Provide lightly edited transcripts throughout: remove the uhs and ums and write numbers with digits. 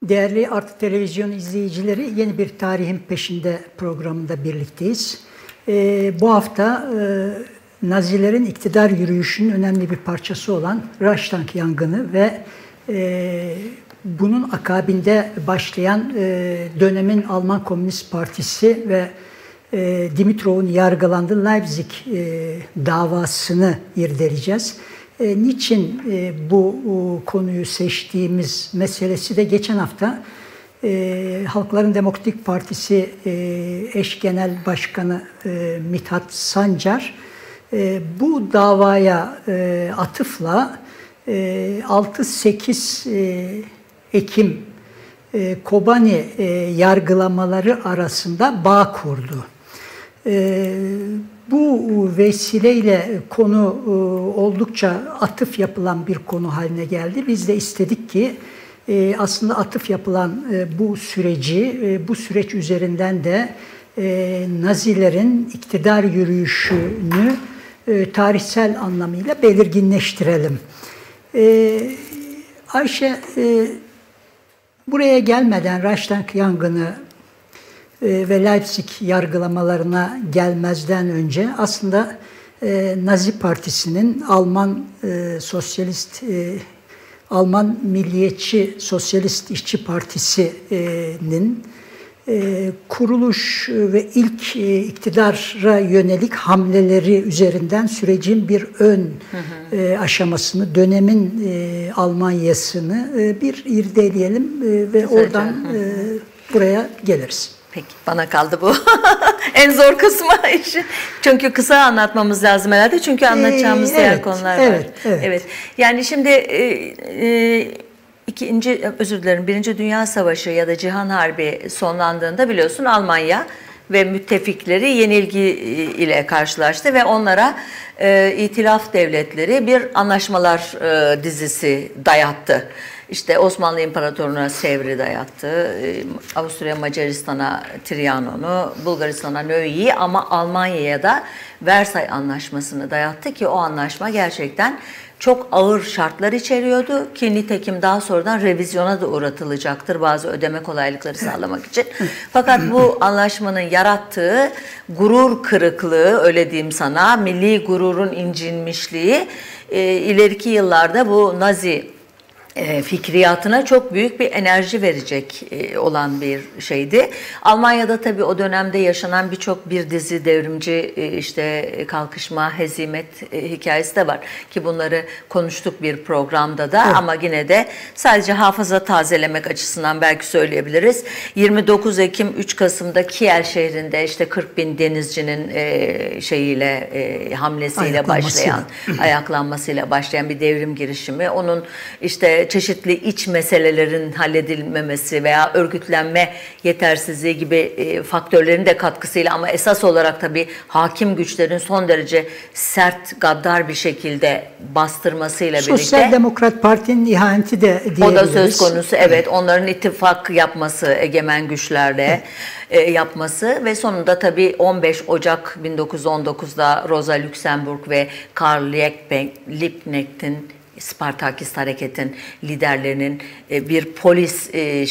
Değerli Artı Televizyon izleyicileri, yeni bir Tarihin Peşinde programında birlikteyiz. Bu hafta Nazilerin iktidar yürüyüşünün önemli bir parçası olan Reichstag yangını ve bunun akabinde başlayan dönemin Alman Komünist Partisi ve Dimitrov'un yargılandığı Leipzig davasını irdeleyeceğiz. Niçin bu konuyu seçtiğimiz meselesi de geçen hafta Halkların Demokratik Partisi eş genel başkanı Mithat Sancar bu davaya atıfla 6-8 Ekim Kobani yargılamaları arasında bağ kurdu. Bu vesileyle konu oldukça atıf yapılan bir konu haline geldi. Biz de istedik ki aslında atıf yapılan bu süreci, bu süreç üzerinden de Nazilerin iktidar yürüyüşünü tarihsel anlamıyla belirginleştirelim. Ayşe, buraya gelmeden Reichstag yangını ve Leipzig yargılamalarına gelmezden önce aslında Nazi Partisi'nin Alman Milliyetçi Sosyalist İşçi Partisi'nin kuruluş ve ilk iktidara yönelik hamleleri üzerinden sürecin bir ön aşamasını, dönemin Almanya'sını bir irdeleyelim ve oradan buraya geliriz. Peki, bana kaldı bu. En zor kısmı işi. Çünkü kısa anlatmamız lazım herhalde. Çünkü anlatacağımız diğer konular var. Evet. Yani şimdi Birinci Dünya Savaşı ya da Cihan Harbi sonlandığında biliyorsun Almanya ve müttefikleri yenilgi ile karşılaştı ve onlara İtilaf devletleri bir anlaşmalar dizisi dayattı. İşte Osmanlı İmparatorluğu'na Sevr'i dayattı, Avusturya Macaristan'a Trianon'u, Bulgaristan'a Neuilly'i ama Almanya'ya da Versay Anlaşması'nı dayattı ki o anlaşma gerçekten çok ağır şartlar içeriyordu ki nitekim daha sonradan revizyona da uğratılacaktır bazı ödeme kolaylıkları sağlamak için. Fakat bu anlaşmanın yarattığı gurur kırıklığı, öyle diyeyim sana, milli gururun incinmişliği ileriki yıllarda bu Nazi fikriyatına çok büyük bir enerji verecek olan bir şeydi. Almanya'da tabii o dönemde yaşanan bir dizi devrimci işte kalkışma, hezimet hikayesi de var ki bunları konuştuk bir programda da ama yine de sadece hafıza tazelemek açısından belki söyleyebiliriz. 29 Ekim 3 Kasım'da Kiel şehrinde işte 40.000 denizcinin hamlesiyle ayaklanmasıyla başlayan bir devrim girişimi. Onun işte çeşitli iç meselelerin halledilmemesi veya örgütlenme yetersizliği gibi faktörlerin de katkısıyla ama esas olarak tabii hakim güçlerin son derece sert, gaddar bir şekilde bastırmasıyla birlikte. Sosyal Demokrat Parti'nin ihaneti de diyebiliriz. O da söz konusu, evet. Onların ittifak yapması, egemen güçlerle yapması ve sonunda tabii 15 Ocak 1919'da Rosa Luxemburg ve Karl Liebknecht'in Spartakist hareketin liderlerinin bir polis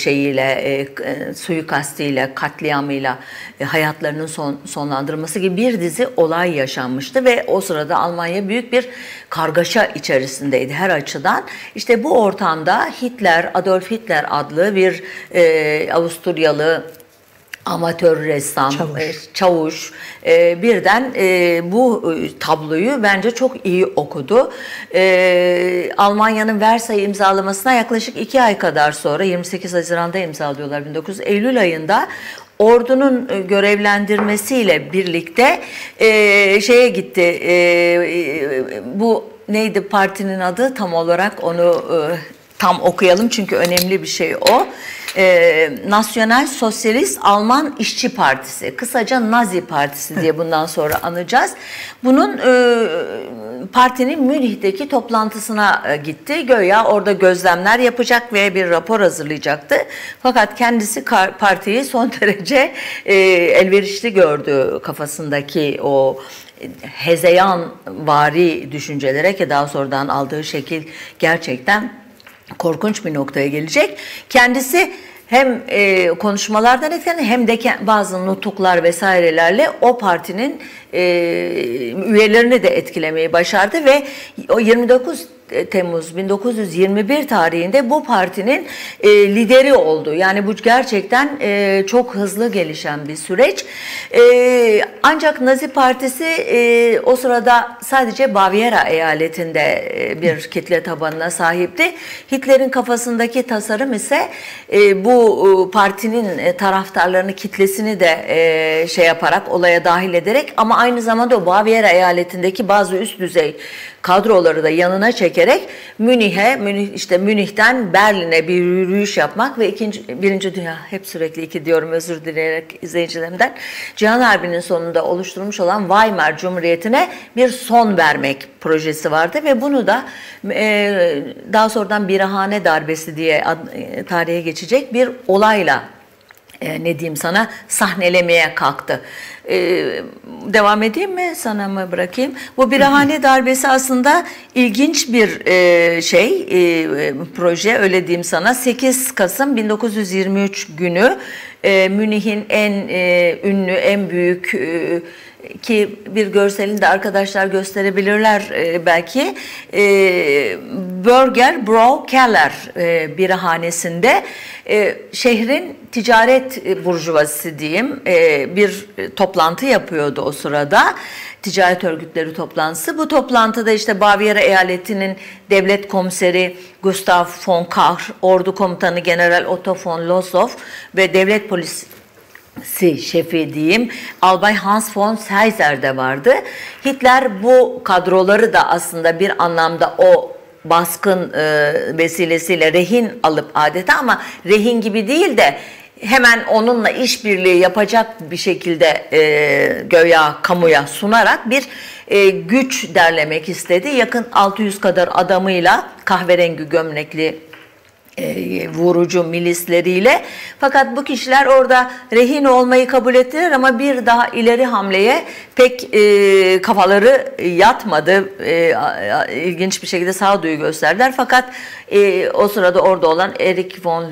suikastiyle, katliamıyla hayatlarının sonlandırılması gibi bir dizi olay yaşanmıştı ve o sırada Almanya büyük bir kargaşa içerisindeydi her açıdan. İşte bu ortamda Adolf Hitler adlı bir Avusturyalı amatör ressam, çavuş birden bu tabloyu bence çok iyi okudu. Almanya'nın Versay imzalamasına yaklaşık 2 ay kadar sonra 28 Haziran'da imzalıyorlar 1900. Eylül ayında ordunun görevlendirmesiyle birlikte gitti. Bu neydi partinin adı tam olarak, onu tam okuyalım çünkü önemli bir şey o. Nasyonal Sosyalist Alman İşçi Partisi, kısaca Nazi Partisi diye bundan sonra anacağız. Bunun partinin Münih'teki toplantısına gitti. Göya orada gözlemler yapacak ve bir rapor hazırlayacaktı. Fakat kendisi partiyi son derece elverişli gördü, kafasındaki o hezeyanvari düşüncelere ki daha sonradan aldığı şekil gerçekten korkunç bir noktaya gelecek. Kendisi hem konuşmalardan etkilenen hem de bazı nutuklar vesairelerle o partinin üyelerini de etkilemeyi başardı ve o 29 Temmuz 1921 tarihinde bu partinin lideri oldu. Yani bu gerçekten çok hızlı gelişen bir süreç. Ancak Nazi Partisi o sırada sadece Bavyera eyaletinde bir kitle tabanına sahipti. Hitler'in kafasındaki tasarım ise bu partinin taraftarlarını, kitlesini de şey yaparak, olaya dahil ederek ama aynı zamanda o Bavyera eyaletindeki bazı üst düzey kadroları da yanına çekerek Münih'ten Berlin'e bir yürüyüş yapmak ve Birinci Dünya, hep sürekli iki diyorum özür dileyerek izleyicilerimden, Cihan Harbi'nin sonunda oluşturmuş olan Weimar Cumhuriyeti'ne bir son vermek projesi vardı ve bunu da daha sonradan Birahane Darbesi diye tarihe geçecek bir olayla sahnelemeye kalktı. Devam edeyim mi? Sana mı bırakayım? Bu Birahane Darbesi aslında ilginç bir proje, öyle diyeyim sana. 8 Kasım 1923 günü Münih'in en ünlü, en büyük ki bir görselini de arkadaşlar gösterebilirler belki. Bürger Bro Keller birahanesinde şehrin ticaret burjuvazisi diyeyim bir toplantı yapıyordu o sırada. Ticaret örgütleri toplantısı. Bu toplantıda işte Bavyera eyaletinin devlet komiseri Gustav von Kahr, ordu komutanı General Otto von Lossow ve devlet polisi şefi diyeyim Albay Hans von Seyser de vardı. Hitler bu kadroları da aslında bir anlamda o baskın vesilesiyle rehin alıp adeta, ama rehin gibi değil de hemen onunla işbirliği yapacak bir şekilde göya kamuya sunarak bir güç derlemek istedi. Yakın 600 kadar adamıyla, kahverengi gömlekli vurucu milisleriyle. Fakat bu kişiler orada rehin olmayı kabul ettiler ama bir daha ileri hamleye pek kafaları yatmadı. İlginç bir şekilde sağduyu gösterdiler. Fakat o sırada orada olan Erich von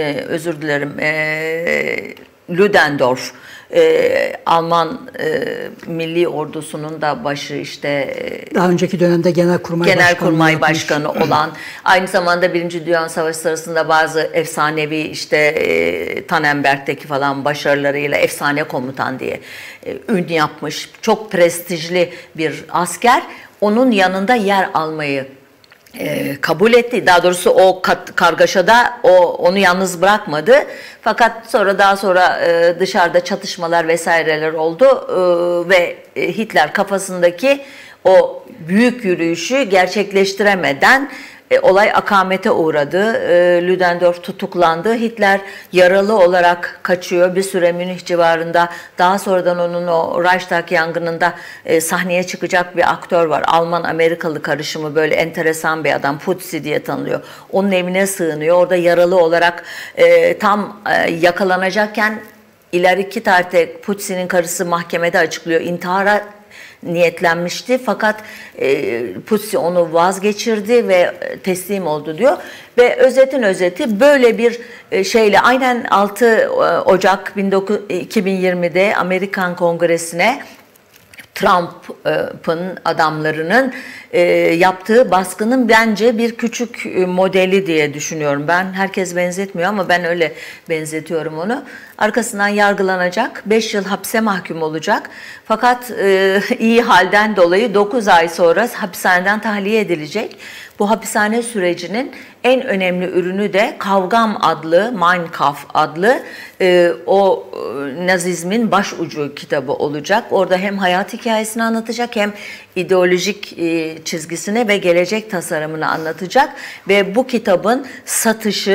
Ludendorff, Alman Milli Ordusu'nun da başı, işte daha önceki dönemde Genelkurmay Başkanı olan, aynı zamanda Birinci Dünya Savaşı sırasında bazı efsanevi Tannenberg'deki falan başarılarıyla efsane komutan diye ün yapmış, çok prestijli bir asker, onun yanında yer almayı kabul etti. Daha doğrusu o kargaşada onu yalnız bırakmadı. Fakat daha sonra dışarıda çatışmalar vesaireler oldu ve Hitler kafasındaki o büyük yürüyüşü gerçekleştiremeden olay akamete uğradı. Ludendorff tutuklandı. Hitler yaralı olarak kaçıyor. Bir süre Münih civarında. Daha sonradan onun o Reichstag yangınında sahneye çıkacak bir aktör var. Alman-Amerikalı karışımı, böyle enteresan bir adam. Putzi diye tanınıyor. Onun evine sığınıyor. Orada yaralı olarak tam yakalanacakken ileriki tarihte Putzi'nin karısı mahkemede açıklıyor. İntihara niyetlenmişti fakat Putzi onu vazgeçirdi ve teslim oldu diyor. Ve özetin özeti böyle bir şeyle aynen 6 Ocak 2020'de Amerikan Kongresi'ne Trump'ın adamlarının yaptığı baskının bence bir küçük modeli diye düşünüyorum. Herkes benzetmiyor ama ben öyle benzetiyorum onu. Arkasından yargılanacak, 5 yıl hapse mahkum olacak. Fakat iyi halden dolayı 9 ay sonra hapishaneden tahliye edilecek. Bu hapishane sürecinin en önemli ürünü de Kavgam adlı, Mein Kampf adlı o Nazizmin başucu kitabı olacak. Orada hem hayat hikayesini anlatacak hem ideolojik çizgisini ve gelecek tasarımını anlatacak. Ve bu kitabın satışı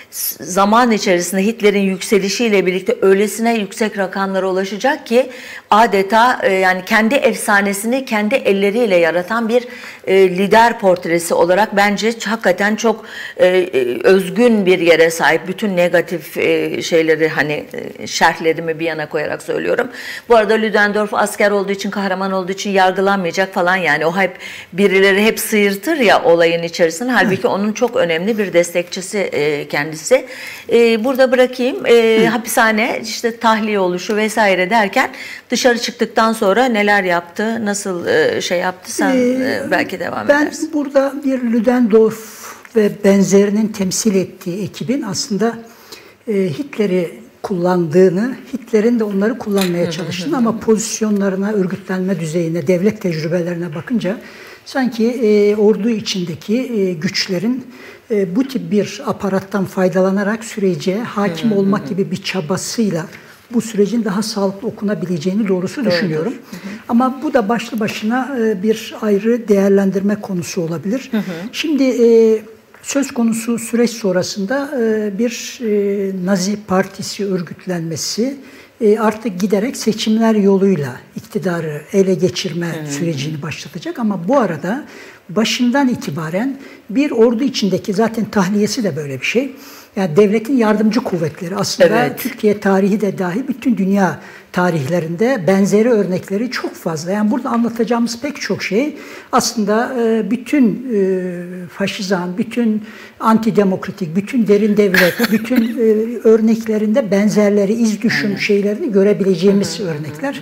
zaman içerisinde Hitler'in yükselişiyle birlikte öylesine yüksek rakamlara ulaşacak ki adeta yani kendi efsanesini kendi elleriyle yaratan bir lider portresi olarak bence hakikaten çok özgün bir yere sahip. Bütün negatif şeyleri hani şerhlerimi bir yana koyarak söylüyorum. Bu arada Ludendorff asker olduğu için, kahraman olduğu için yargılanmayacak falan, yani o hep birileri hep sıyırtır ya olayın içerisinde. Halbuki onun çok önemli bir destekçisi kendisi. Burada bırakayım. Hapishane, işte tahliye oluşu vesaire derken dışarı çıktıktan sonra neler yaptı, nasıl şey yaptı, sen belki devam edersin. Ben burada bir Ludendorff ve benzerinin temsil ettiği ekibin aslında Hitler'i kullandığını, Hitler'in de onları kullanmaya çalıştığını ama pozisyonlarına, örgütlenme düzeyine, devlet tecrübelerine bakınca sanki ordu içindeki güçlerin bu tip bir aparattan faydalanarak sürece hakim olmak gibi bir çabasıyla bu sürecin daha sağlıklı okunabileceğini doğrusu düşünüyorum. Ama bu da başlı başına bir ayrı değerlendirme konusu olabilir. Şimdi söz konusu süreç sonrasında bir Nazi Partisi örgütlenmesi artık giderek seçimler yoluyla iktidarı ele geçirme sürecini başlatacak. Ama bu arada başından itibaren bir ordu içindeki, zaten tahliyesi de böyle bir şey. Yani devletin yardımcı kuvvetleri aslında Türkiye tarihi de dahil bütün dünya tarihlerinde benzeri örnekleri çok fazla. Yani burada anlatacağımız pek çok şey aslında bütün faşizan, bütün antidemokratik, bütün derin devlet, bütün örneklerinde benzerleri, iz düşüm şeylerini görebileceğimiz örnekler.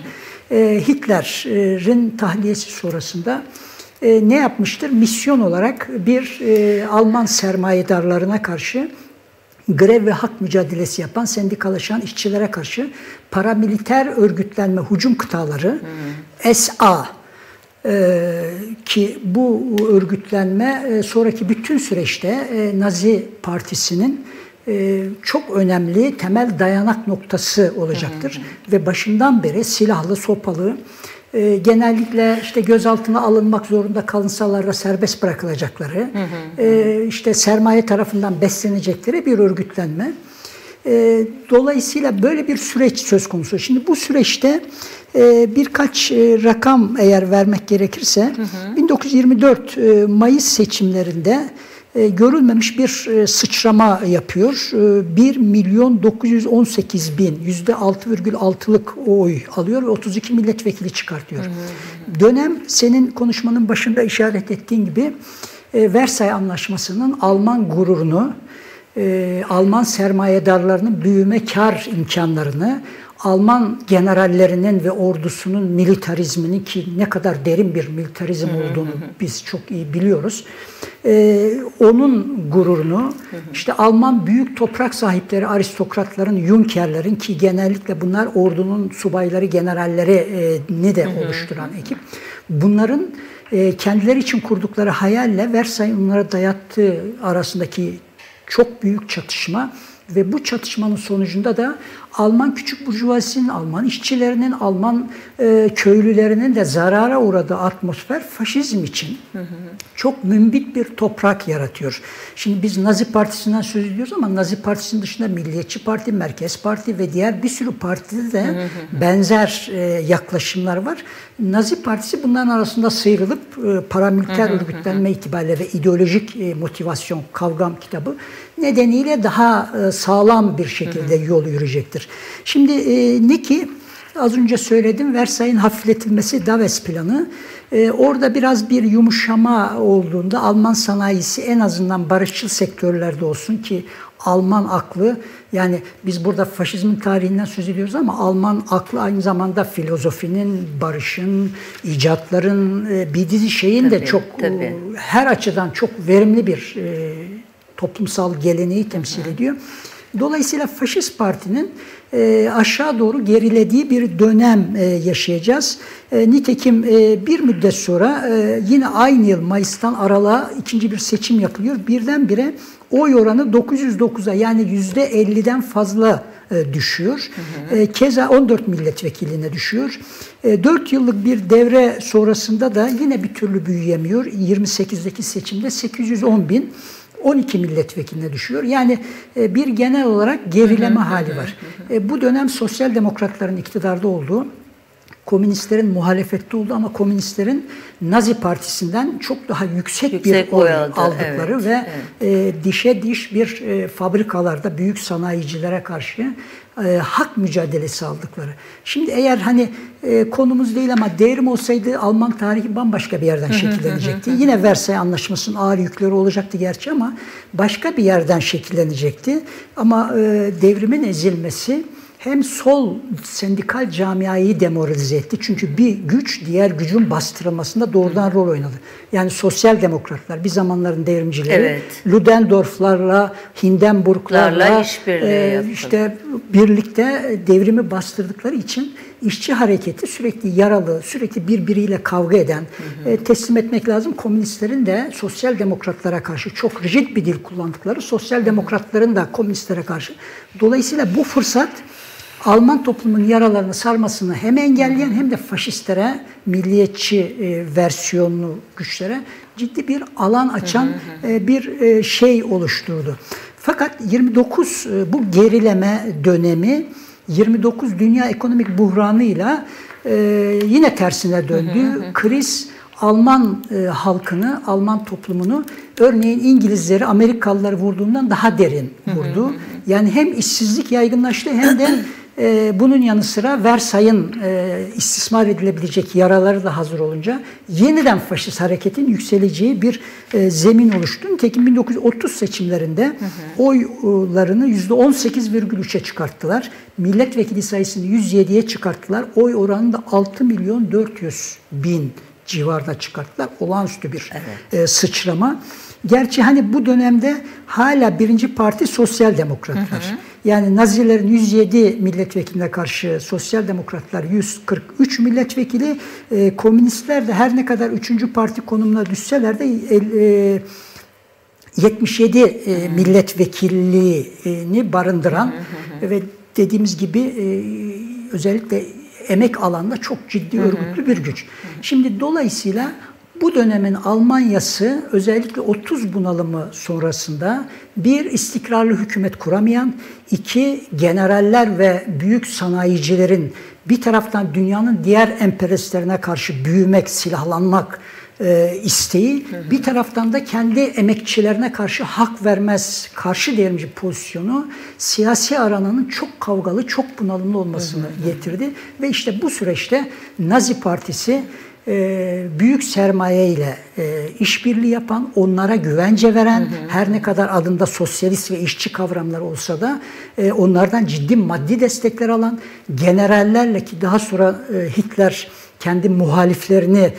Hitler'in tahliyesi sonrasında ne yapmıştır? Misyon olarak bir Alman sermayedarlarına karşı grev ve hak mücadelesi yapan, sendikalaşan işçilere karşı paramiliter örgütlenme hücum kıtaları SA ki bu örgütlenme sonraki bütün süreçte Nazi Partisi'nin çok önemli temel dayanak noktası olacaktır. Ve başından beri silahlı, sopalı, genellikle işte gözaltına alınmak zorunda kalınsalar da serbest bırakılacakları, işte sermaye tarafından beslenecekleri bir örgütlenme. Dolayısıyla böyle bir süreç söz konusu. Şimdi bu süreçte birkaç rakam eğer vermek gerekirse, 1924 Mayıs seçimlerinde görülmemiş bir sıçrama yapıyor. 1.918.000, %6,6'lık oy alıyor ve 32 milletvekili çıkartıyor. Dönem, senin konuşmanın başında işaret ettiğin gibi, Versay Anlaşması'nın Alman gururunu, Alman sermayedarlarının büyüme kar imkanlarını, Alman generallerinin ve ordusunun militarizminin, ki ne kadar derin bir militarizm olduğunu biz çok iyi biliyoruz. Onun gururunu, işte Alman büyük toprak sahipleri, aristokratların, Junkerlerin, ki genellikle bunlar ordunun subayları, generallerini de oluşturan ekip. Bunların kendileri için kurdukları hayalle Versay'ın onlara dayattığı arasındaki çok büyük çatışma ve bu çatışmanın sonucunda da Alman küçük burjuvazisinin, Alman işçilerinin, Alman köylülerinin de zarara uğradığı atmosfer faşizm için çok mümbit bir toprak yaratıyor. Şimdi biz Nazi Partisi'nden söz ediyoruz ama Nazi Partisi'nin dışında Milliyetçi Parti, Merkez Parti ve diğer bir sürü partide de benzer yaklaşımlar var. Nazi Partisi bunların arasında sıyrılıp paramiliter örgütlenme itibariyle ve ideolojik motivasyon, kavram kitabı nedeniyle daha sağlam bir şekilde yol yürüyecektir. Şimdi ne ki az önce söyledim, Versay'ın hafifletilmesi, Davos planı, orada biraz bir yumuşama olduğunda Alman sanayisi en azından barışçıl sektörlerde olsun, ki Alman aklı, yani biz burada faşizmin tarihinden söz ediyoruz ama Alman aklı aynı zamanda filozofinin, barışın, icatların, bir dizi şeyin de çok her açıdan çok verimli bir toplumsal geleneği temsil ediyor. Dolayısıyla Faşist Parti'nin aşağı doğru gerilediği bir dönem yaşayacağız. Nitekim bir müddet sonra yine aynı yıl Mayıs'tan Aralık'a ikinci bir seçim yapılıyor. Birdenbire oy oranı 909'a, yani %50'den fazla düşüyor. Keza 14 milletvekiline düşüyor. 4 yıllık bir devre sonrasında da yine bir türlü büyüyemiyor. 28'deki seçimde 810.000. 12 milletvekiline düşüyor. Yani bir genel olarak gerileme hali var. Bu dönem sosyal demokratların iktidarda olduğu, komünistlerin muhalefette olduğu ama komünistlerin Nazi Partisi'nden çok daha yüksek bir oy aldıkları ve dişe diş bir fabrikalarda büyük sanayicilere karşı hak mücadelesi aldıkları. Şimdi eğer hani konumuz değil ama devrim olsaydı Alman tarihi bambaşka bir yerden şekillenecekti. Yine Versay Anlaşması'nın ağır yükleri olacaktı gerçi ama başka bir yerden şekillenecekti. Ama devrimin ezilmesi hem sol sendikal camiayı demoralize etti. Çünkü bir güç diğer gücün bastırılmasında doğrudan rol oynadı. Yani sosyal demokratlar, bir zamanların devrimcileri, Ludendorff'larla, Hindenburg'larla işte birlikte devrimi bastırdıkları için işçi hareketi sürekli yaralı, sürekli birbiriyle kavga eden, teslim etmek lazım. Komünistlerin de sosyal demokratlara karşı çok rigid bir dil kullandıkları, sosyal demokratların da komünistlere karşı. Dolayısıyla bu fırsat Alman toplumunun yaralarını sarmasını hem engelleyen hem de faşistlere, milliyetçi versiyonlu güçlere ciddi bir alan açan bir şey oluşturdu. Fakat 29 bu gerileme dönemi 29 dünya ekonomik buhranıyla yine tersine döndü. Kriz Alman halkını, Alman toplumunu örneğin İngilizleri, Amerikalıları vurduğundan daha derin vurdu. Yani hem işsizlik yaygınlaştı hem de bunun yanı sıra Versay'ın istismar edilebilecek yaraları da hazır olunca yeniden faşist hareketin yükseleceği bir zemin oluştu. Nitekim 1930 seçimlerinde oylarını %18,3'e çıkarttılar. Milletvekili sayısını 107'ye çıkarttılar. Oy oranını da 6.400.000 civarında çıkarttılar. Olağanüstü bir sıçrama. Gerçi hani bu dönemde hala birinci parti sosyal demokratlar. Yani Nazilerin 107 milletvekiline karşı sosyal demokratlar 143 milletvekili, komünistler de her ne kadar üçüncü parti konumuna düşseler de 77 milletvekilliğini barındıran ve dediğimiz gibi özellikle emek alanında çok ciddi örgütlü bir güç. Şimdi dolayısıyla bu dönemin Almanya'sı özellikle 30 bunalımı sonrasında bir istikrarlı hükümet kuramayan, iki generaller ve büyük sanayicilerin bir taraftan dünyanın diğer emperyalistlerine karşı büyümek, silahlanmak isteği, bir taraftan da kendi emekçilerine karşı hak vermez, karşı devrimci pozisyonu siyasi arananın çok kavgalı, çok bunalımlı olmasını getirdi. Ve işte bu süreçte Nazi Partisi büyük sermaye ile işbirliği yapan, onlara güvence veren, her ne kadar adında sosyalist ve işçi kavramları olsa da onlardan ciddi maddi destekler alan, generallerle ki daha sonra Hitler kendi muhaliflerini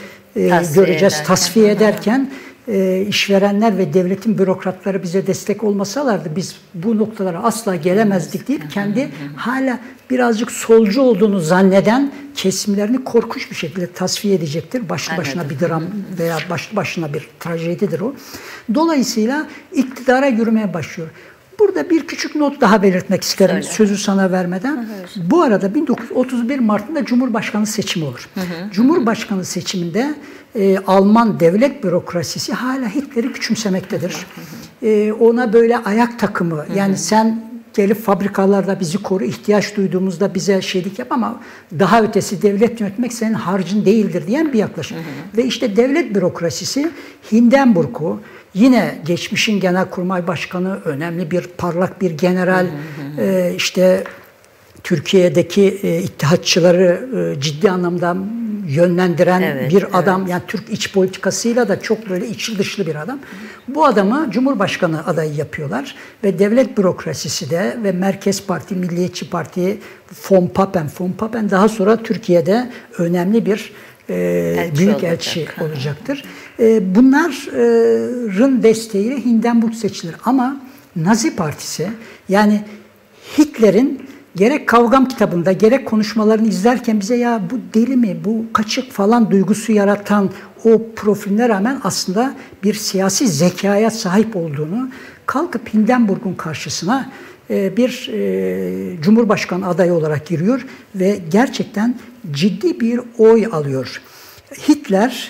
tasfiye ederken işverenler ve devletin bürokratları bize destek olmasalardı biz bu noktalara asla gelemezdik deyip kendi hala birazcık solcu olduğunu zanneden kesimlerini korkunç bir şekilde tasfiye edecektir. Başlı başına bir dram veya başlı başına bir trajedidir o. Dolayısıyla iktidara yürümeye başlıyor. Burada bir küçük not daha belirtmek isterim sözü sana vermeden. Bu arada 1931 Mart'ında Cumhurbaşkanı seçimi olur. Cumhurbaşkanı seçiminde Alman devlet bürokrasisi hala Hitler'i küçümsemektedir. Ona böyle ayak takımı, yani sen gelip fabrikalarda bizi koru, ihtiyaç duyduğumuzda bize şeylik yap ama daha ötesi devlet yönetmek senin harcın değildir diyen bir yaklaşım. Ve işte devlet bürokrasisi Hindenburg'u, yine geçmişin Genelkurmay Başkanı, önemli bir parlak bir general, işte Türkiye'deki ittihatçıları ciddi anlamda yönlendiren bir adam. Yani Türk iç politikasıyla da çok böyle içli dışlı bir adam. Bu adamı Cumhurbaşkanı adayı yapıyorlar ve devlet bürokrasisi de ve Merkez Parti, Milliyetçi Parti, von Papen daha sonra Türkiye'de önemli bir büyük elçi olacaktır. Bunların desteğiyle Hindenburg seçilir. Ama Nazi Partisi, yani Hitler'in gerek Kavgam kitabında gerek konuşmalarını izlerken bize ya bu deli mi, bu kaçık falan duygusu yaratan o profiline rağmen aslında bir siyasi zekaya sahip olduğunu, kalkıp Hindenburg'un karşısına bir Cumhurbaşkanı adayı olarak giriyor ve gerçekten ciddi bir oy alıyor. Hitler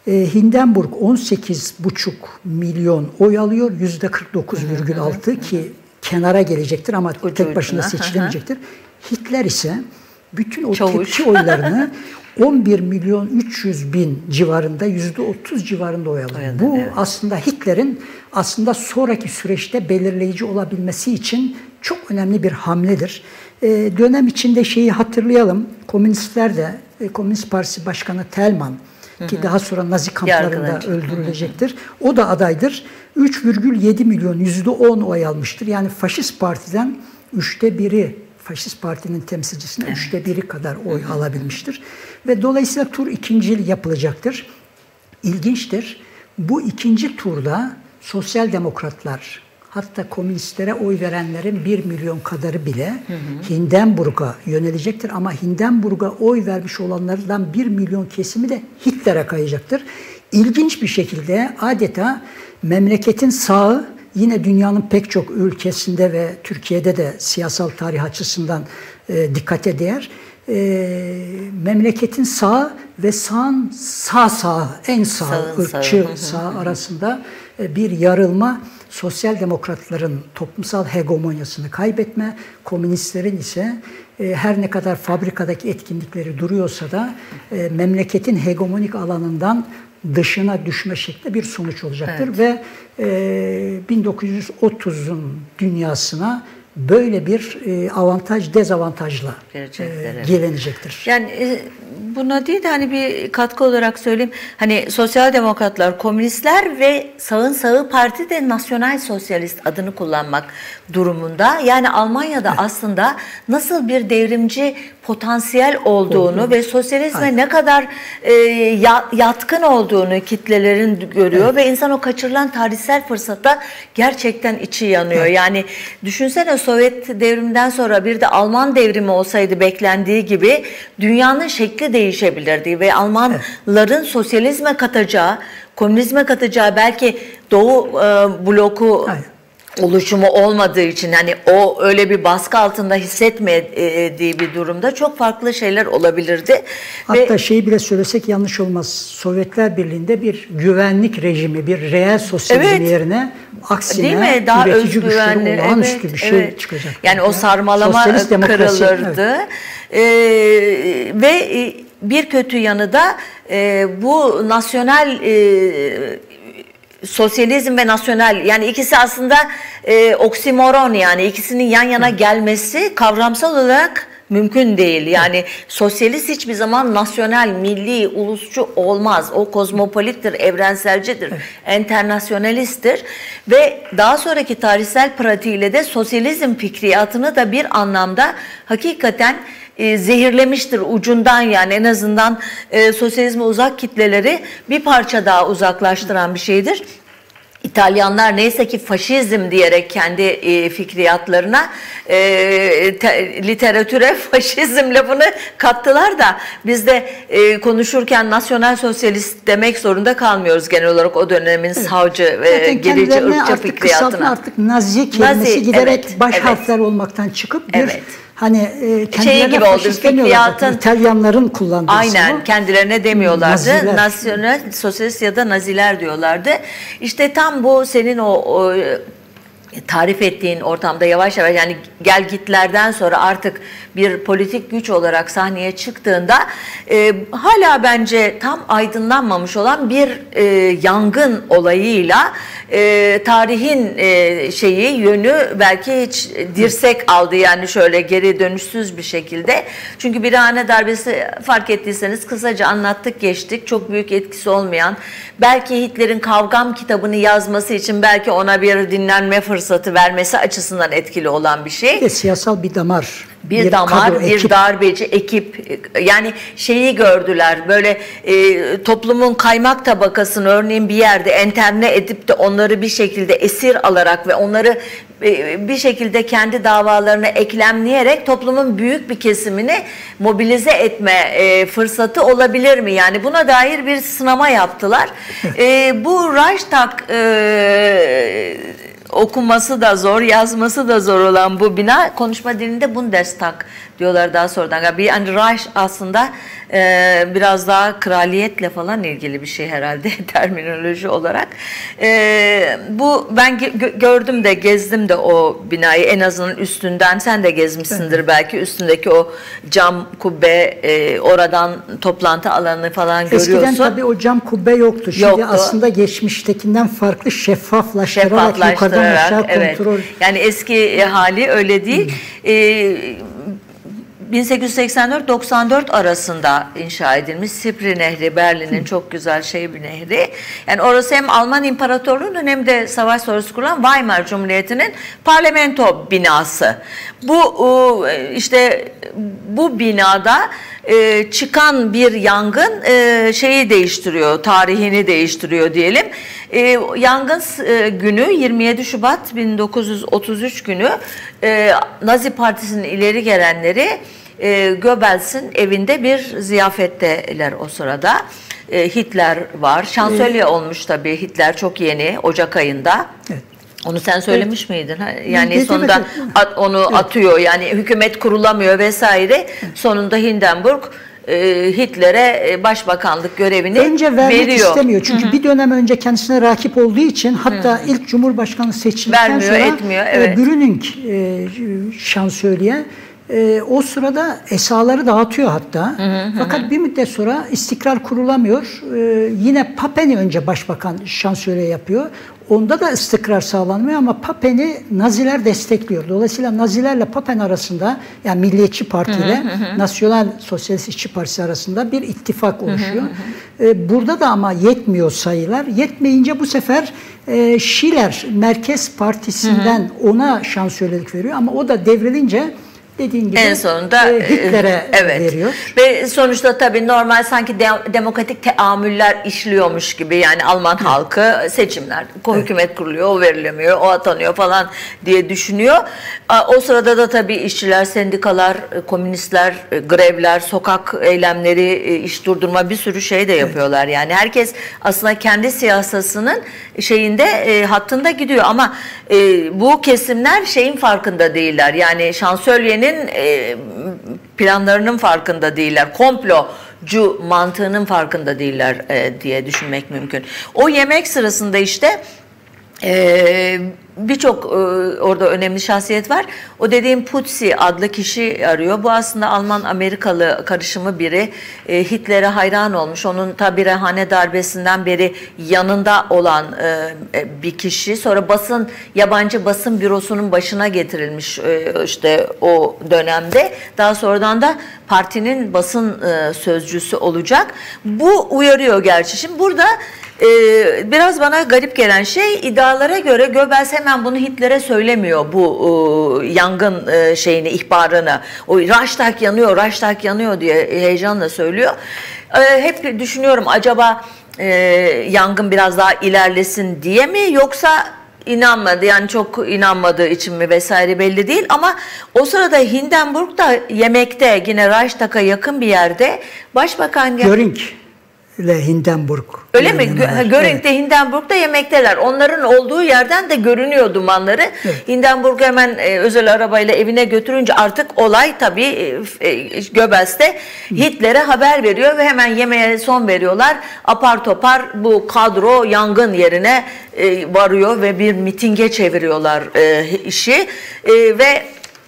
Hindenburg 18,5 milyon oy alıyor. %49,6 ki kenara gelecektir ama tek başına seçilemeyecektir. Hitler ise bütün o tepki oylarını 11 milyon 300 bin civarında, %30 civarında oy alıyor. Bu aslında Hitler'in sonraki süreçte belirleyici olabilmesi için çok önemli bir hamledir. Dönem içinde şeyi hatırlayalım. Komünistler de, Komünist Partisi Başkanı Thälmann ki daha sonra Nazi kamplarında öldürülecektir. O da adaydır. 3,7 milyon %10 oy almıştır. Yani Faşist Parti'den 1/3, Faşist Parti'nin temsilcisine 1/3 kadar oy alabilmiştir. Ve dolayısıyla tur ikincil yapılacaktır. İlginçtir. Bu ikinci turda sosyal demokratlar, hatta komünistlere oy verenlerin 1 milyon kadarı bile Hindenburg'a yönelecektir. Ama Hindenburg'a oy vermiş olanlardan 1 milyon kesimi de Hitler'e kayacaktır. İlginç bir şekilde adeta memleketin sağı, yine dünyanın pek çok ülkesinde ve Türkiye'de de siyasal tarih açısından dikkate değer. Memleketin sağı ve sağın sağ en sağ, ırkçı sağ arasında bir yarılma, sosyal demokratların toplumsal hegemonyasını kaybetme, komünistlerin ise her ne kadar fabrikadaki etkinlikleri duruyorsa da memleketin hegemonik alanından dışına düşme şeklinde bir sonuç olacaktır. Ve 1930'un dünyasına böyle bir avantaj dezavantajla gelinecektir. Yani buna değil de hani bir katkı olarak söyleyeyim. Hani sosyal demokratlar, komünistler ve sağın sağı parti de nasyonal sosyalist adını kullanmak durumunda. Yani Almanya'da aslında nasıl bir devrimci potansiyel olduğunu ve sosyalizme ne kadar yatkın olduğunu kitlelerin görüyor ve insan o kaçırılan tarihsel fırsata gerçekten içi yanıyor. Yani düşünsene, Sovyet devriminden sonra bir de Alman devrimi olsaydı beklendiği gibi dünyanın şekli değişebilirdi ve Almanların sosyalizme katacağı, komünizme katacağı, belki Doğu bloku oluşumu olmadığı için, hani o öyle bir baskı altında hissetmediği bir durumda çok farklı şeyler olabilirdi. Hatta şeyi bile söylesek yanlış olmaz. Sovyetler Birliği'nde bir güvenlik rejimi, bir reel sosyalizm yerine aksine daha üretici güçleri olağanüstü bir şey çıkacak. Yani o sarmalama kırılırdı. Ve bir kötü yanı da bu nasyonal sosyalizm ve nasyonal, yani ikisi aslında oksimoron, yani ikisinin yan yana gelmesi kavramsal olarak mümkün değil. Yani sosyalist hiçbir zaman nasyonal, milli, ulusçu olmaz. O kozmopolittir, evrenselcidir, enternasyonalisttir ve daha sonraki tarihsel pratiğiyle de sosyalizm fikriyatını da bir anlamda hakikaten zehirlemiştir ucundan, yani en azından sosyalizme uzak kitleleri bir parça daha uzaklaştıran bir şeydir. İtalyanlar neyse ki faşizm diyerek kendi fikriyatlarına literatüre faşizm lafını kattılar da biz de konuşurken nasyonal sosyalist demek zorunda kalmıyoruz genel olarak o dönemin savcı ve gerici ırkçı fikriyatına. Artık Nazi kelimesi giderek baş harfler olmaktan çıkıp bir hani kendilerine gibi faşist demiyorlar. İtalyanların kullandığı. Aynen, kendilerine demiyorlardı. Nasyonel sosyalist ya da Naziler diyorlardı. İşte tam bu senin o tarif ettiğin ortamda yavaş yavaş, yani gelgitlerden sonra artık bir politik güç olarak sahneye çıktığında hala bence tam aydınlanmamış olan bir yangın olayıyla tarihin yönü belki hiç dirsek aldı, yani şöyle geri dönüşsüz bir şekilde. Çünkü bir hane darbesi, fark ettiyseniz kısaca anlattık geçtik, çok büyük etkisi olmayan, belki Hitler'in Kavgam kitabını yazması için belki ona bir dinlenme fırsatı vermesi açısından etkili olan bir şey. Siyasal bir damar. Bir damar, bir darbeci ekip, yani şeyi gördüler, böyle toplumun kaymak tabakasını örneğin bir yerde enterne edip de onları bir şekilde esir alarak ve onları bir şekilde kendi davalarına eklemleyerek toplumun büyük bir kesimini mobilize etme fırsatı olabilir mi? Yani buna dair bir sınama yaptılar. Bu Reichstag okuması da zor, yazması da zor olan bu bina, konuşma dilinde Bundestag diyorlar daha sonradan. Yani Reich aslında biraz daha kraliyetle falan ilgili bir şey herhalde terminoloji olarak. Bu ben gördüm de gezdim de o binayı, en azından üstünden. Sen de gezmişsindir belki, üstündeki o cam kubbe, oradan toplantı alanını falan görüyorsun. Eskiden tabii o cam kubbe yoktu. Şimdi aslında geçmiştekinden farklı şeffaflaştırarak yukarıdan aşağı kontrol. Yani eski hali öyle değil. 1884-94 arasında inşa edilmiş Spree Nehri, Berlin'in çok güzel bir nehri. Yani orası hem Alman İmparatorluğu'nun hem de savaş sonrası kurulan Weimar Cumhuriyeti'nin parlamento binası. Bu işte bu binada çıkan bir yangın şeyi değiştiriyor, tarihini değiştiriyor diyelim. Yangın günü 27 Şubat 1933 günü Nazi Partisi'nin ileri gelenleri Goebbels'in evinde bir ziyafetteler o sırada. Hitler var. Şansölye olmuş tabii. Hitler çok yeni, Ocak ayında. Evet. Onu sen söylemiş miydin? Yani sonunda onu atıyor. Yani hükümet kurulamıyor vesaire. Sonunda Hindenburg Hitler'e başbakanlık görevini önce vermek istemiyor. Çünkü bir dönem önce kendisine rakip olduğu için, hatta ilk Cumhurbaşkanı seçildikten sonra Brüning şansölye o sırada esaları dağıtıyor hatta. Fakat bir müddet sonra istikrar kurulamıyor. Yine Papen'i önce başbakan şansölye yapıyor. Onda da istikrar sağlanmıyor ama Papen'i Naziler destekliyor. Dolayısıyla Nazilerle Papen arasında, yani Milliyetçi Parti ile Nasyonal Sosyalist İşçi Partisi arasında bir ittifak oluşuyor. Burada da ama yetmiyor sayılar. Yetmeyince bu sefer Schiller Merkez Partisi'nden ona şansölyelik veriyor ama o da devrilince dediğin gibi en sonunda Hitler'e veriyor. Ve sonuçta tabii normal sanki demokratik teamüller işliyormuş gibi, yani Alman halkı seçimler, hükümet kuruluyor, o verilemiyor, o atanıyor falan diye düşünüyor. O sırada da tabii işçiler, sendikalar, komünistler, grevler, sokak eylemleri, iş durdurma, bir sürü şey de yapıyorlar. Yani herkes aslında kendi siyasasının hattında gidiyor ama bu kesimler şeyin farkında değiller. Yani şansölyenin planlarının farkında değiller. Komplocu mantığının farkında değiller diye düşünmek mümkün. O yemek sırasında işte birçok orada önemli şahsiyet var. O dediğim Putzi adlı kişi arıyor. Bu aslında Alman-Amerikalı karışımı biri. Hitler'e hayran olmuş. Onun tabirehane darbesinden beri yanında olan bir kişi. Sonra yabancı basın bürosunun başına getirilmiş işte o dönemde. Daha sonradan da partinin basın sözcüsü olacak. Bu uyarıyor gerçi. Şimdi burada biraz bana garip gelen şey, iddialara göre Goebbels hemen bunu Hitler'e söylemiyor, bu yangın ihbarını. O Reichstag yanıyor, Reichstag yanıyor diye heyecanla söylüyor. Hep düşünüyorum, acaba yangın biraz daha ilerlesin diye mi, yoksa inanmadı, yani çok inanmadığı için mi vesaire belli değil. Ama o sırada Hindenburg'da yemekte, yine Reichstag'a yakın bir yerde başbakan Göring ile Hindenburg. Öyle mi? Göring'de, Hindenburg'da yemekteler. Onların olduğu yerden de görünüyor dumanları. Evet. Hindenburg'u hemen özel arabayla evine götürünce artık olay tabii Goebbels'te Hitler'e haber veriyor ve hemen yemeğe son veriyorlar. Apar topar bu kadro yangın yerine varıyor ve bir mitinge çeviriyorlar işi ve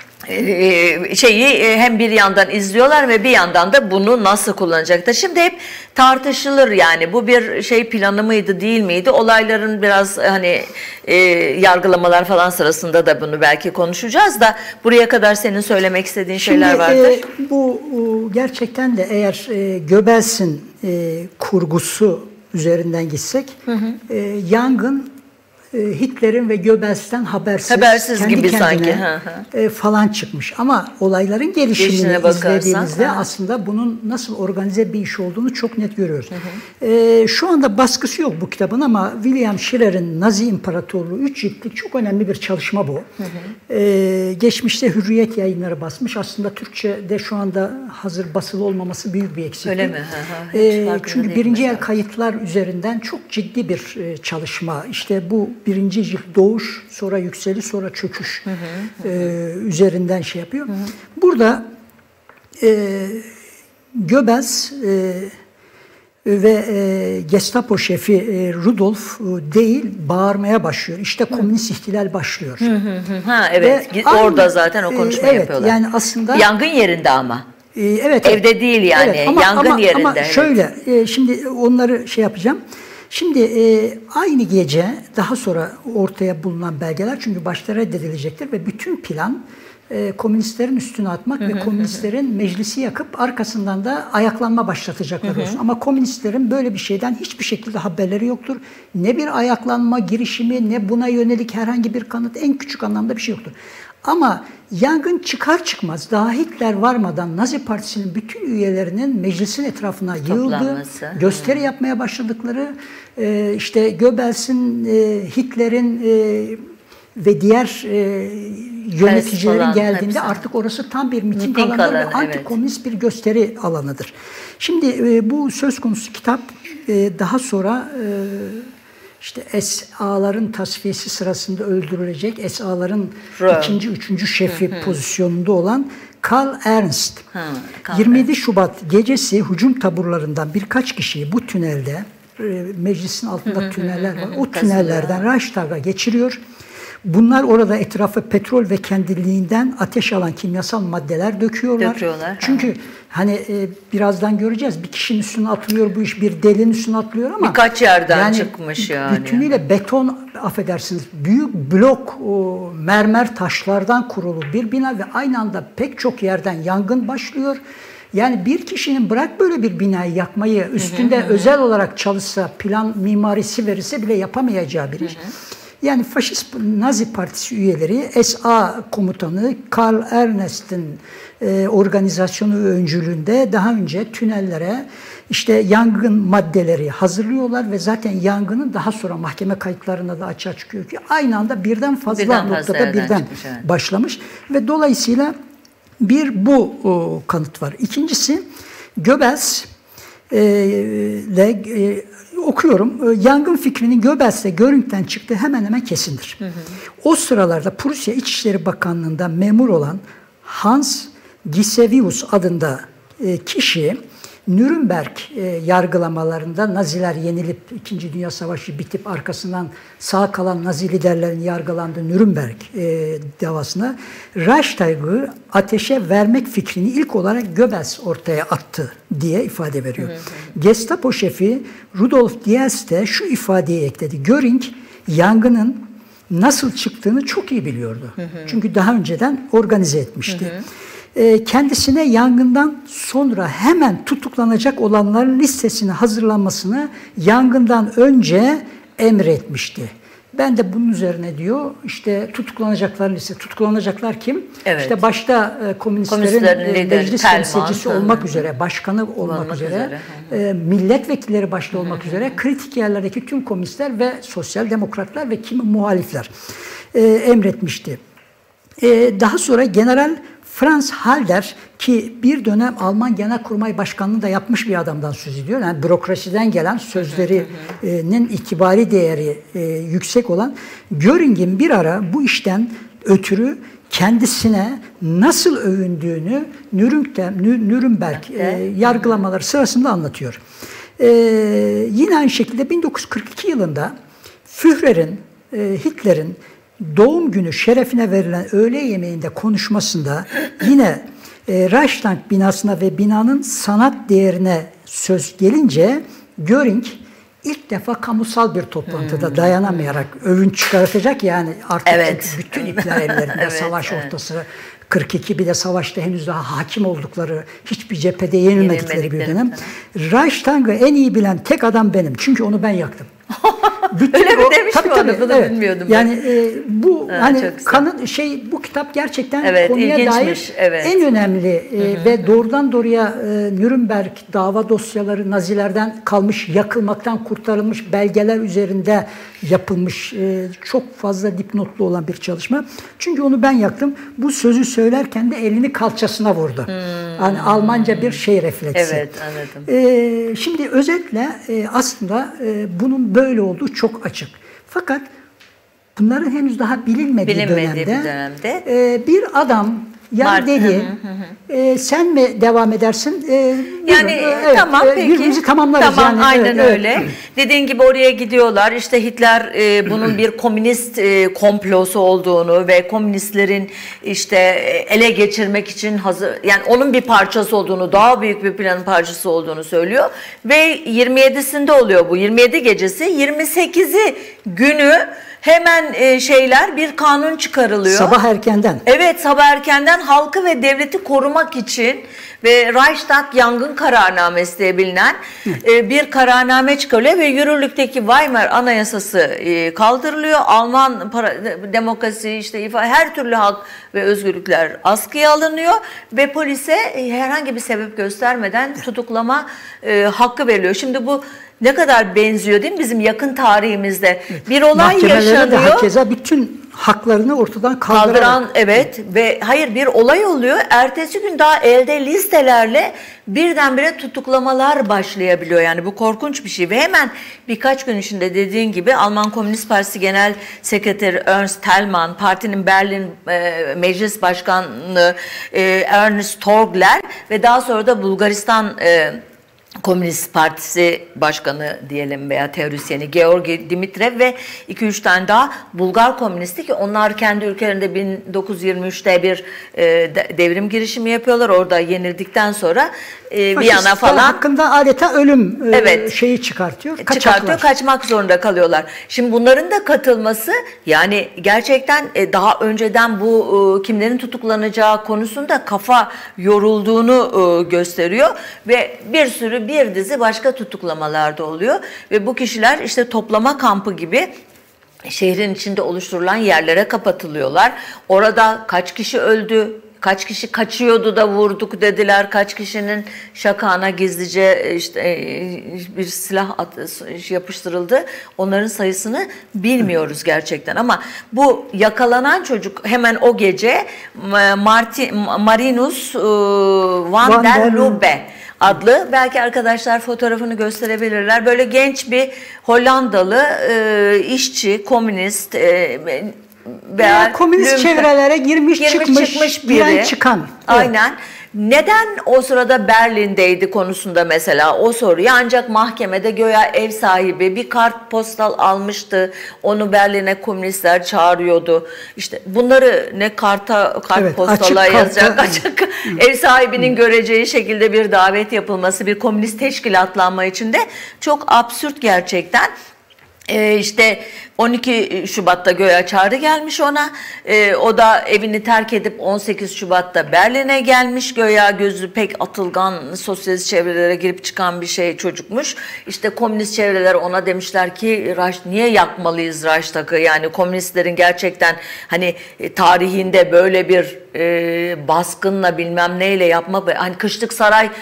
hem bir yandan izliyorlar ve bir yandan da bunu nasıl kullanacaklar. Şimdi hep tartışılır, yani bu bir planı mıydı, değil miydi? Olayların biraz yargılamalar falan sırasında da bunu belki konuşacağız da, buraya kadar senin söylemek istediğin şeyler vardır. Bu gerçekten de eğer Goebbels'in kurgusu üzerinden gitsek, yangın Hitler'in ve Goebbels'ten habersiz kendi gibi sanki falan çıkmış. Ama olayların gelişimini izlediğimizde aslında bunun nasıl organize bir iş olduğunu çok net görüyoruz. Şu anda baskısı yok bu kitabın ama William Schiller'in Nazi İmparatorluğu 3 ciltlik çok önemli bir çalışma bu. Geçmişte Hürriyet Yayınları basmış. Aslında Türkçe'de şu anda hazır basılı olmaması büyük bir eksiklik. Öyle mi? Çünkü birinci el kayıtlar üzerinden çok ciddi bir çalışma. İşte bu birinci cilt doğuş, sonra yükseliş, sonra çöküş üzerinden şey yapıyor. Burada Goebbels ve Gestapo şefi Rudolf değil bağırmaya başlıyor. İşte komünist ihtilal başlıyor. Ha evet. Ve orada zaten o konuşmayı yapıyorlar. Yani aslında yangın yerinde ama. Evet. Evde değil yani. Evet, yangın yerinde. Ama şöyle şimdi onları şey yapacağım. Şimdi aynı gece daha sonra ortaya bulunan belgeler çünkü başta reddedilecektir ve bütün plan komünistlerin üstüne atmak ve komünistlerin meclisi yakıp arkasından da ayaklanma başlatacaklar olsun. Ama komünistlerin böyle bir şeyden hiçbir şekilde haberleri yoktur. Ne bir ayaklanma girişimi ne buna yönelik herhangi bir kanıt en küçük anlamda bir şey yoktur. Ama yangın çıkar çıkmaz daha Hitler varmadan Nazi Partisi'nin bütün üyelerinin meclisin etrafına yığıldığı, gösteri yapmaya başladıkları, işte Goebbels'in, Hitler'in ve diğer yöneticilerin geldiğinde artık orası tam bir miting alanıdır ve antikomünist bir gösteri alanıdır. Şimdi bu söz konusu kitap daha sonra işte SA'ların tasfiyesi sırasında öldürülecek SA'ların ikinci, üçüncü şefi pozisyonunda olan Karl Ernst 27 Şubat gecesi hücum taburlarından birkaç kişiyi bu tünelde meclisin altında tüneller var. O tünellerden Reichstag'a geçiriyor. Bunlar orada etrafa petrol ve kendiliğinden ateş alan kimyasal maddeler döküyorlar. Çünkü hani birazdan göreceğiz bir kişinin üstüne atılıyor bu iş bir delinin üstüne atılıyor ama birkaç yerden çıkmış yani. Bütünüyle beton affedersiniz büyük blok mermer taşlardan kurulu bir bina ve aynı anda pek çok yerden yangın başlıyor. Yani bir kişinin bırak böyle bir binayı yakmayı üstünde özel olarak çalışsa plan mimarisi verirse bile yapamayacağı bir iş. Yani faşist Nazi Partisi üyeleri SA komutanı Karl Ernst'in organizasyonu ve öncülüğünde daha önce tünellere işte yangın maddeleri hazırlıyorlar ve zaten yangının daha sonra mahkeme kayıtlarında da açığa çıkıyor ki aynı anda birden fazla noktada birden başlamış ve dolayısıyla bir bu kanıt var. İkincisi Goebbels okuyorum. Yangın fikrinin Goebbels'te Göring'den çıktığı hemen hemen kesindir. O sıralarda Prusya İçişleri Bakanlığı'nda memur olan Hans Gisevius adında kişi Nürnberg yargılamalarında Naziler yenilip 2. Dünya Savaşı bitip arkasından sağ kalan Nazi liderlerin yargılandığı Nürnberg davasına Reichstag'ı ateşe vermek fikrini ilk olarak Goebbels ortaya attı diye ifade veriyor. Gestapo şefi Rudolf Diels de şu ifadeyi ekledi. Göring yangının nasıl çıktığını çok iyi biliyordu. Çünkü daha önceden organize etmişti. Kendisine yangından sonra hemen tutuklanacak olanların listesini hazırlanmasını yangından önce emretmişti. Ben de bunun üzerine diyor işte tutuklanacaklar listesi. Tutuklanacaklar kim? Evet. İşte başta komünistlerin meclis temsilcisi olmak üzere, başkanı olmak üzere, milletvekilleri başta olmak üzere kritik yerlerdeki tüm komünistler ve sosyal demokratlar ve kimi muhalifler emretmişti. Daha sonra General Franz Halder ki bir dönem Alman Genelkurmay Başkanlığı da yapmış bir adamdan söz ediyor. Yani bürokrasiden gelen sözlerinin itibari değeri yüksek olan Göring'in bir ara bu işten ötürü kendisine nasıl övündüğünü Nürnberg yargılamaları sırasında anlatıyor. Yine aynı şekilde 1942 yılında Führer'in, Hitler'in doğum günü şerefine verilen öğle yemeğinde konuşmasında yine Reichstag binasına ve binanın sanat değerine söz gelince Göring ilk defa kamusal bir toplantıda dayanamayarak övünç çıkartacak yani artık bütün ipler ellerinde savaş ortası 42 bir de savaşta henüz daha hakim oldukları hiçbir cephede yenilmedikleri bir dönem. Reichstag'ı en iyi bilen tek adam benim çünkü onu ben yaktım. Öyle mi demiş mi onu? Bunu bilmiyordum ben. Yani bu hani bu kitap gerçekten konuya dair en önemli ve doğrudan doğruya Nürnberg dava dosyaları Nazilerden kalmış, yakılmaktan kurtarılmış belgeler üzerinde yapılmış çok fazla dipnotlu olan bir çalışma. Çünkü onu ben yaktım. Bu sözü söylerken de elini kalçasına vurdu. Yani Almanca bir refleksi. Evet, anladım. Şimdi özetle aslında bunun böyle olduğu çok açık. Fakat bunların henüz daha bilinmediği bir dönemde bir adam dedi sen mi devam edersin? Yani evet, tamam peki. Birbirimizi tamamlarız. Tamam yani, aynen evet, öyle. Evet. Dediğin gibi oraya gidiyorlar. İşte Hitler bunun bir komünist komplosu olduğunu ve komünistlerin işte ele geçirmek için hazır, yani onun bir parçası olduğunu, daha büyük bir planın parçası olduğunu söylüyor. Ve 27'sinde oluyor bu. 27 gecesi, 28'i günü hemen bir kanun çıkarılıyor. Sabah erkenden. Evet, sabah erkenden halkı ve devleti korumak için ve Reichstag yangın kararnamesi diye bilinen bir kararname çıkarılıyor ve yürürlükteki Weimar Anayasası kaldırılıyor. Alman demokrasi, işte her türlü hak ve özgürlükler askıya alınıyor ve polise herhangi bir sebep göstermeden tutuklama hakkı veriliyor. Şimdi bu ne kadar benziyor değil mi bizim yakın tarihimizde? Bir olay yaşanıyor. De hakeza bütün haklarını ortadan kaldıran evet ve bir olay oluyor. Ertesi gün daha elde listelerle birdenbire tutuklamalar başlayabiliyor. Yani bu korkunç bir şey ve hemen birkaç gün içinde dediğin gibi Alman Komünist Partisi Genel Sekreteri Ernst Thälmann, partinin Berlin Meclis Başkanı Ernst Torgler ve daha sonra da Bulgaristan Komünist Partisi Başkanı diyelim veya teorisyeni Georgi Dimitrev ve 2-3 tane daha Bulgar komünisti ki onlar kendi ülkelerinde 1923'te bir devrim girişimi yapıyorlar. Orada yenildikten sonra Viyana falan hakkında adeta ölüm şeyi çıkartıyor. Kaçmak zorunda kalıyorlar. Şimdi bunların da katılması yani gerçekten daha önceden bu kimlerin tutuklanacağı konusunda kafa yorulduğunu gösteriyor ve bir dizi başka tutuklamalar da oluyor ve bu kişiler işte toplama kampı gibi şehrin içinde oluşturulan yerlere kapatılıyorlar. Orada kaç kişi öldü, kaç kişi kaçıyordu da vurduk dediler, kaç kişinin şakağına gizlice bir silah yapıştırıldı. Onların sayısını bilmiyoruz gerçekten ama bu yakalanan çocuk hemen o gece Marinus van der Lubbe adlı, belki arkadaşlar fotoğrafını gösterebilirler. Böyle genç bir Hollandalı işçi, komünist veya komünist çevrelere girmiş çıkmış biri. Çıkan. Aynen. Neden o sırada Berlin'deydi konusunda mesela o soruyu ancak mahkemede göya ev sahibi bir kart postal almıştı. Onu Berlin'e komünistler çağırıyordu. İşte bunları ne kart postala yazacak açık ev sahibinin göreceği şekilde bir davet yapılması, bir komünist teşkilatlanma içinde çok absürt gerçekten. İşte 12 Şubat'ta göya çağrı gelmiş ona. O da evini terk edip 18 Şubat'ta Berlin'e gelmiş. Göya gözü pek atılgan, sosyalist çevrelere girip çıkan bir çocukmuş. İşte komünist çevreler ona demişler ki niye yakmalıyız Reichstag'ı? Yani komünistlerin gerçekten hani tarihinde böyle bir baskınla bilmem neyle yapma, hani Kışlık Saray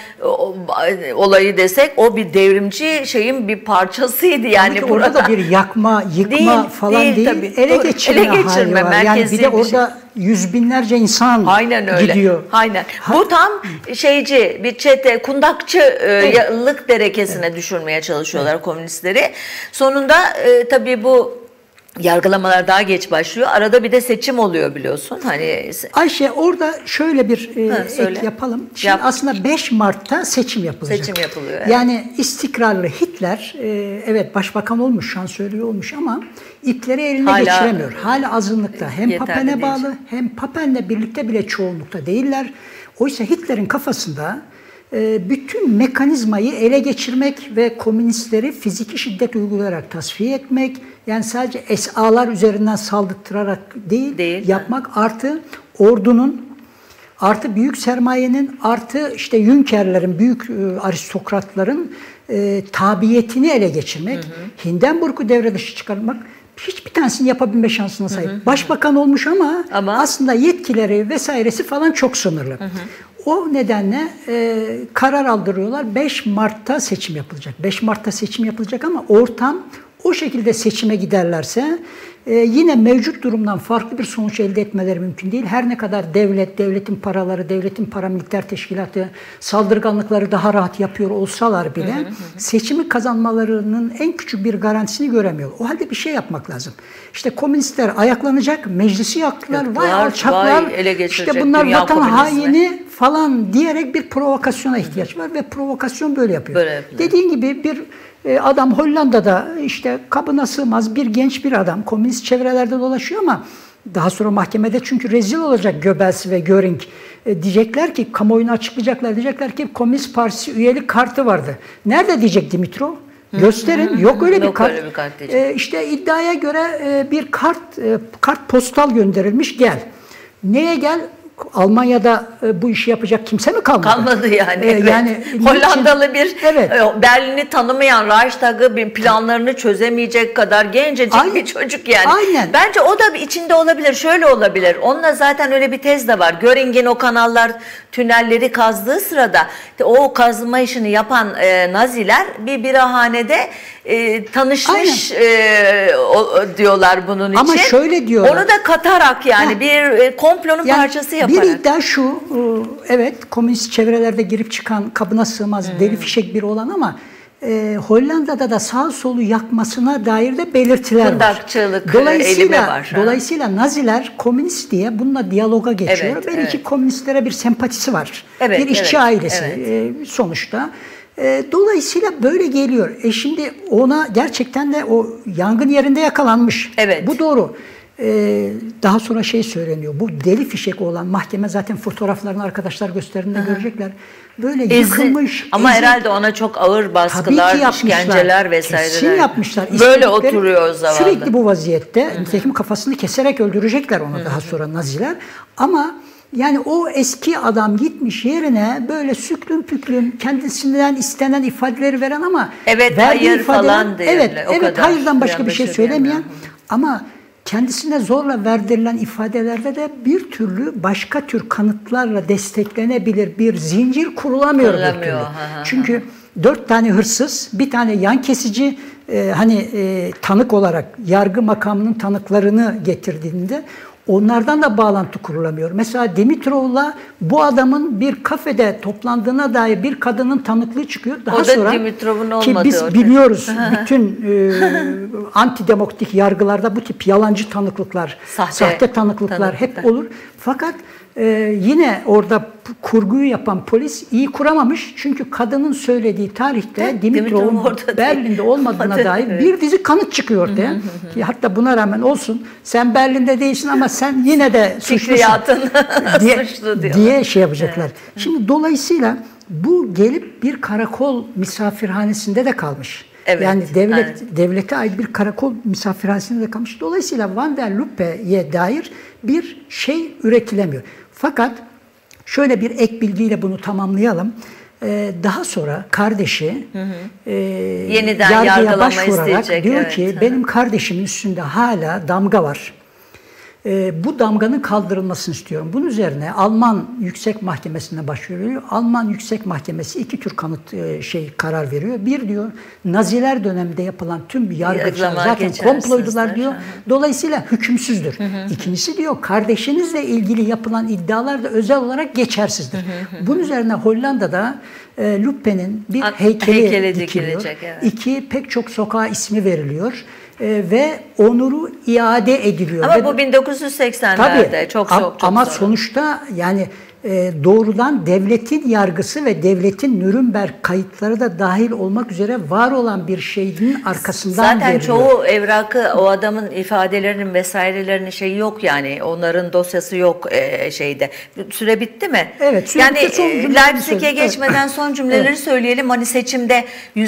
olayı desek o bir devrimci şeyin bir parçasıydı yani burada da bir yakma, yıkma falan değil. Tabii. Ele geçirme var. Yani bir de orada yüz binlerce insan gidiyor. Aynen. Bu tam bir çete, kundakçılık derekesine düşürmeye çalışıyorlar komünistleri. Sonunda tabii bu yargılamalar daha geç başlıyor. Arada bir de seçim oluyor biliyorsun. Ayşe orada şöyle bir ek yapalım. Şimdi aslında 5 Mart'ta seçim yapılacak. Seçim yapılıyor. Evet. Yani istikrarlı Hitler evet başbakan olmuş, şansölye olmuş ama ipleri eline geçiremiyor. Hala azınlıkta. Hem Papen'e bağlı hem Papen'le birlikte bile çoğunlukta değiller. Oysa Hitler'in kafasında bütün mekanizmayı ele geçirmek ve komünistleri fiziki şiddet uygulayarak tasfiye etmek, yani sadece SA'lar üzerinden saldırtırarak değil yapmak, artı ordunun, artı büyük sermayenin, artı işte Junkerlerin, büyük aristokratların tabiyetini ele geçirmek, Hindenburg'u devre dışı çıkarmak, hiçbir tanesini yapabilme şansına sahip. Başbakan olmuş ama aslında yetkileri vesairesi falan çok sınırlı. O nedenle karar aldırıyorlar. 5 Mart'ta seçim yapılacak. 5 Mart'ta seçim yapılacak ama ortam o şekilde seçime giderlerse yine mevcut durumdan farklı bir sonuç elde etmeleri mümkün değil. Her ne kadar devletin paraları, devletin paramiliter teşkilatı saldırganlıkları daha rahat yapıyor olsalar bile seçimi kazanmalarının en küçük bir garantisini göremiyor. O halde bir şey yapmak lazım. İşte komünistler ayaklanacak, meclisi yaktılar, vay alçaklar, işte bunlar vatan haini falan diyerek bir provokasyona ihtiyaç var ve provokasyon böyle yapıyor. Dediğin gibi bir adam Hollanda'da işte kabına sığmaz bir genç bir adam komünist çevrelerde dolaşıyor ama daha sonra mahkemede çünkü rezil olacak Goebbels ve Göring. Diyecekler ki kamuoyuna açıklayacaklar, diyecekler ki Komünist Partisi üyelik kartı vardı. Nerede diyecek Dimitrov? Gösterin. Yok öyle bir kart. İşte iddiaya göre bir kart postal gönderilmiş, gel. Neye gel? Almanya'da bu işi yapacak kimse mi kalmadı? Kalmadı yani. Yani Hollandalı bir Berlin'i tanımayan, Reichstag'ı planlarını çözemeyecek kadar gencecik bir çocuk yani. Aynen. Bence o da içinde olabilir. Şöyle olabilir. Onunla zaten öyle bir tez de var. Göring'in o kanallar, tünelleri kazdığı sırada o kazma işini yapan Naziler bir birahanede tanışmış diyorlar bunun için. Ama şöyle diyorlar. Onu da katarak yani bir komplonun parçası yaparak. Bir iddia şu, evet komünist çevrelerde girip çıkan kabına sığmaz deli fişek biri olan ama Hollanda'da da sağ solu yakmasına dair de belirtiler var. Eğilimi var. Dolayısıyla Naziler komünist diye bununla diyaloga geçiyor. Belki komünistlere bir sempatisi var. Bir işçi ailesi sonuçta. Dolayısıyla böyle geliyor. Şimdi ona gerçekten de o yangın yerinde yakalanmış. Bu doğru. Daha sonra şey söyleniyor. Bu deli fişek olan mahkeme zaten fotoğraflarını arkadaşlar gösterdiğinde görecekler. Böyle yıkılmış. Ama herhalde ona çok ağır baskılar, işkenceler vesaireler. Kesin yapmışlar. Böyle oturuyor zavallı. Sürekli bu vaziyette. Nitekim kafasını keserek öldürecekler onu daha sonra Naziler. Ama yani o eski adam gitmiş yerine böyle süklüm püklüm kendisinden istenen ifadeleri veren ama hayır falan diye. Hayırdan başka bir şey söylemeyen ama kendisine zorla verdirilen ifadelerde de bir türlü başka tür kanıtlarla desteklenebilir bir zincir kurulamıyor bir türlü. Çünkü 4 tane hırsız, bir tane yan kesici tanık olarak yargı makamının tanıklarını getirdiğinde onlardan da bağlantı kurulamıyor. Mesela Dimitrov'la bu adamın bir kafede toplandığına dair bir kadının tanıklığı çıkıyor. Daha sonra ki biz biliyoruz bütün antidemokratik yargılarda bu tip yalancı tanıklıklar, sahte tanıklıklar hep olur. Fakat yine orada kurguyu yapan polis iyi kuramamış. Çünkü kadının söylediği tarihte Dimitrov'un Berlin'de olmadığına dair bir dizi kanıt çıkıyor ortaya. Ki hatta buna rağmen olsun sen Berlin'de değilsin ama sen yine de suçlusun diye şey yapacaklar. Şimdi dolayısıyla bu gelip bir karakol misafirhanesinde de kalmış. Yani devlete ait bir karakol misafirhanesinde de kalmış. Dolayısıyla Van der Lubbe'ye dair bir şey üretilemiyor. Fakat şöyle bir ek bilgiyle bunu tamamlayalım. Daha sonra kardeşi yeniden yargıya başvurarak diyor ki benim kardeşimin üstünde hala damga var. Bu damganın kaldırılmasını istiyorum. Bunun üzerine Alman Yüksek Mahkemesi'ne başvuruyor. Alman Yüksek Mahkemesi 2 tür karar veriyor. Bir diyor Naziler döneminde yapılan tüm yargıçlar zaten komploydular diyor. Dolayısıyla hükümsüzdür. İkincisi diyor kardeşinizle ilgili yapılan iddialar da özel olarak geçersizdir. Bunun üzerine Hollanda'da Lubbe'nin bir heykeli dikiliyor. 2 pek çok sokağa ismi veriliyor. Ve onuru iade ediliyor. Ama bu 1980'lerde çok ama sonuçta yani doğrudan devletin yargısı ve devletin Nürnberg kayıtları da dahil olmak üzere var olan bir şeyin arkasından zaten veriliyor. Çoğu evrakı o adamın ifadelerinin vesairelerinin şeyi yok yani onların dosyası yok şeyde. Süre bitti mi? Evet. Yani Leipzig'e geçmeden son cümleleri söyleyelim. Hani seçimde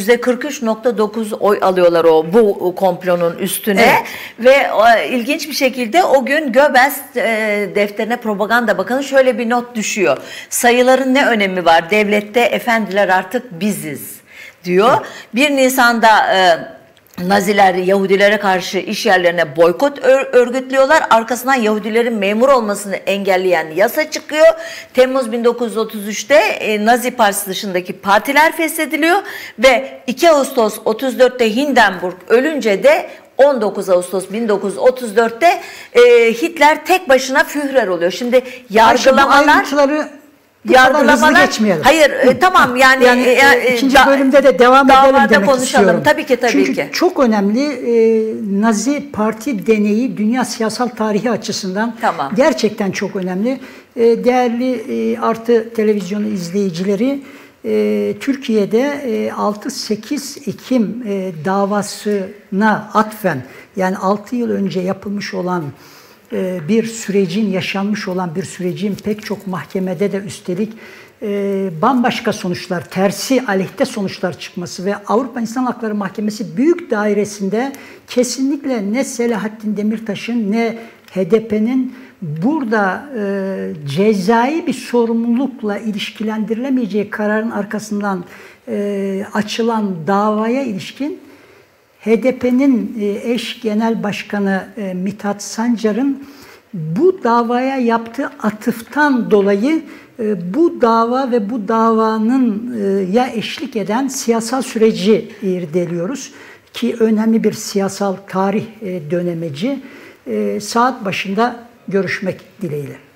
%43.9 oy alıyorlar bu komplonun üstüne ve ilginç bir şekilde o gün Goebbels defterine propaganda bakanı şöyle bir not düşüyor. Sayıların ne önemi var? Devlette efendiler artık biziz diyor. 1 Nisan'da Naziler Yahudilere karşı iş yerlerine boykot örgütlüyorlar. Arkasından Yahudilerin memur olmasını engelleyen yasa çıkıyor. Temmuz 1933'te Nazi Partisi dışındaki partiler feshediliyor ve 2 Ağustos 34'te Hindenburg ölünce de 19 Ağustos 1934'te Hitler tek başına Führer oluyor. Şimdi yargılamalar... Hızlı geçmeyelim. Hayır, tamam yani ikinci bölümde de devam edelim demek konuşalım. istiyorum. Tabii ki, tabii Çünkü ki. çok önemli Nazi Parti deneyi dünya siyasal tarihi açısından gerçekten çok önemli. Değerli Artı televizyonu izleyicileri, Türkiye'de 6-8 Ekim davasına atfen, yani 6 yıl önce yapılmış olan bir sürecin, yaşanmış olan bir sürecin pek çok mahkemede de üstelik bambaşka sonuçlar, tersi, aleyhte sonuçlar çıkması ve Avrupa İnsan Hakları Mahkemesi Büyük Dairesi'nde kesinlikle ne Selahattin Demirtaş'ın ne HDP'nin burada cezai bir sorumlulukla ilişkilendirilemeyeceği kararın arkasından açılan davaya ilişkin HDP'nin eş genel başkanı Mithat Sancar'ın bu davaya yaptığı atıftan dolayı bu dava ve bu davanın ya eşlik eden siyasal süreci irdeliyoruz ki önemli bir siyasal tarih dönemeci. Saat başında görüşmek dileğiyle.